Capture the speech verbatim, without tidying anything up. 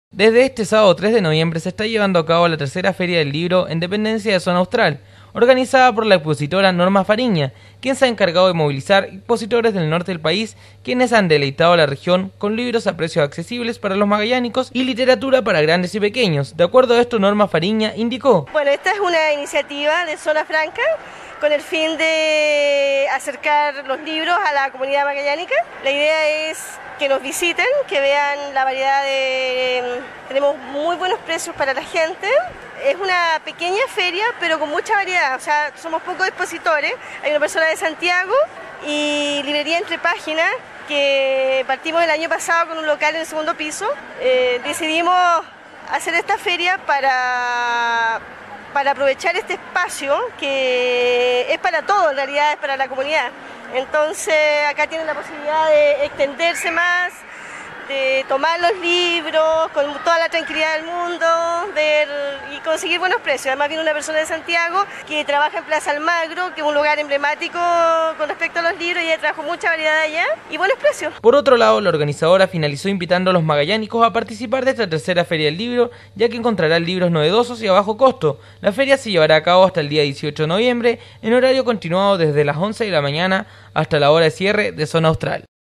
Desde este sábado tres de noviembre se está llevando a cabo la tercera Feria del Libro en dependencia de Zona Austral, organizada por la expositora Norma Fariña, quien se ha encargado de movilizar expositores del norte del país, quienes han deleitado a la región con libros a precios accesibles para los magallánicos y literatura para grandes y pequeños. De acuerdo a esto, Norma Fariña indicó: Bueno, esta es una iniciativa de Zona Franca con el fin de acercar los libros a la comunidad magallánica. La idea es que nos visiten, que vean la variedad de... Tenemos muy buenos precios para la gente. Es una pequeña feria, pero con mucha variedad. O sea, somos pocos expositores. Hay una persona de Santiago y Librería Entre Páginas, que partimos el año pasado con un local en el segundo piso. Eh, decidimos hacer esta feria para... para aprovechar este espacio que es para todo, en realidad es para la comunidad. Entonces acá tienen la posibilidad de extenderse más, de tomar los libros con toda la tranquilidad del mundo, ver y conseguir buenos precios. Además viene una persona de Santiago que trabaja en Plaza Almagro, que es un lugar emblemático con respecto a los libros, y ella trajo mucha variedad allá y buenos precios. Por otro lado, la organizadora finalizó invitando a los magallánicos a participar de esta tercera Feria del Libro, ya que encontrarán libros novedosos y a bajo costo. La feria se llevará a cabo hasta el día dieciocho de noviembre, en horario continuado desde las once de la mañana hasta la hora de cierre de Zona Austral.